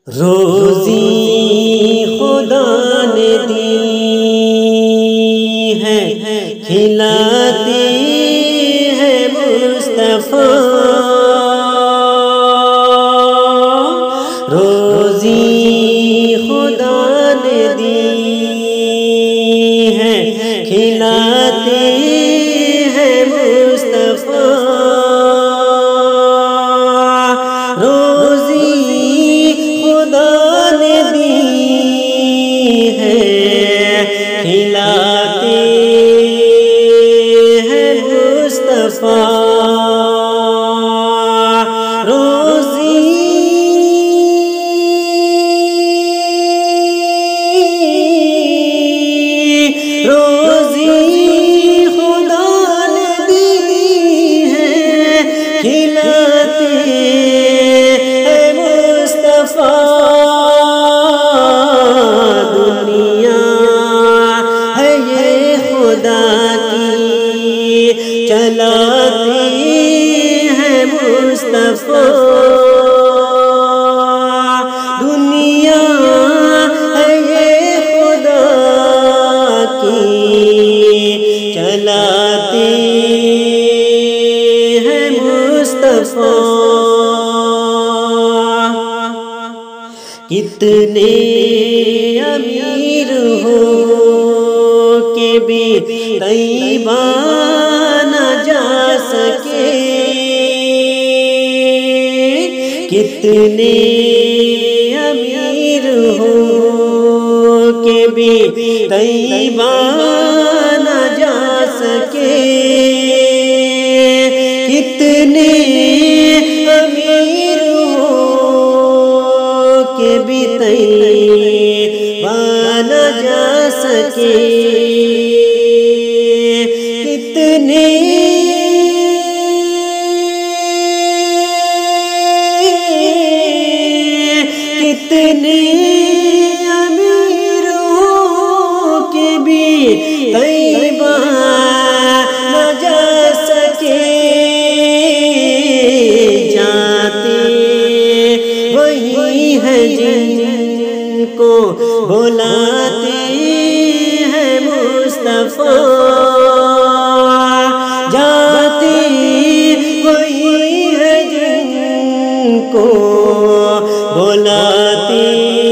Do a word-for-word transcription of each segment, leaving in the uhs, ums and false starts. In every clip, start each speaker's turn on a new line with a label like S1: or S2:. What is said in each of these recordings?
S1: روزی خدا نے دی ہے، کھلاتی ہے مصطفیٰ۔ روزی خدا نے دی ہے، کھلاتی ہے مصطفیٰ۔ کھلاتے ہیں مصطفیٰ۔ روزی روزی خدا نے دی ہے، کھلاتے ہیں مصطفیٰ۔ چلاتی ہے مصطفیٰ، دنیا ہے یہ خدا کی، چلاتی ہے مصطفیٰ۔ کتنے امیر ہو کے بھی طیبہ نہ جا سکے، کتنے امیر ہو کے بھی طیبہ نہ جا سکے، کتنے امیر ہو کے بھی طیبہ نہ جا سکے، کتنے کتنے امیر ہو کے بھی طیبہ نہ جا سکے، جاتے وہی ہے جن کو بلاتے ہیں مصطفیٰ، جاتے وہی ہے جن کو بلاتے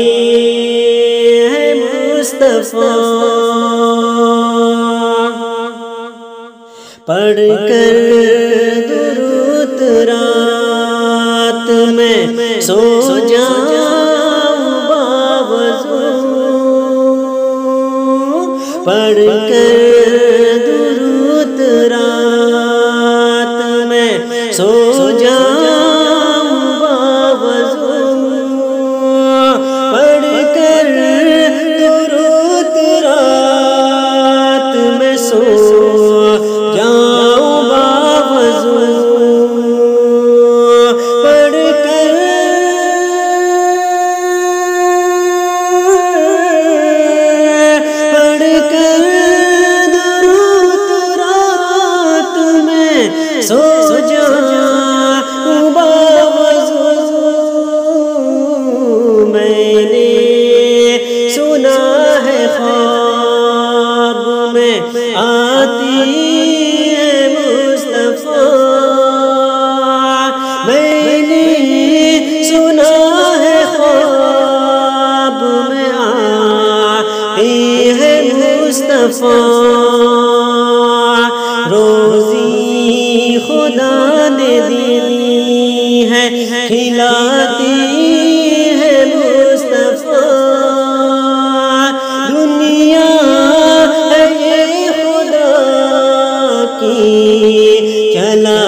S1: ہیں مصطفیٰ۔ پڑھ کر درود رات میں سو جاؤں باوضو، پڑھ کر درود رات میں سو جاؤں باوضو، پڑھ کر درود رات میں سو جاؤں باوضو، پڑھ کر پڑھ کر درود رات میں سو جاؤں باوضو۔ میں نے سنا ہے خواب میں آتی ہے مصطفیٰ، میں نے سنا ہے خواب میں آتی ہے مصطفیٰ۔ روزی خدا نے دی ہے، کھلاتی ہے مصطفیٰ، دنیا ہے یہ خدا کی، چلا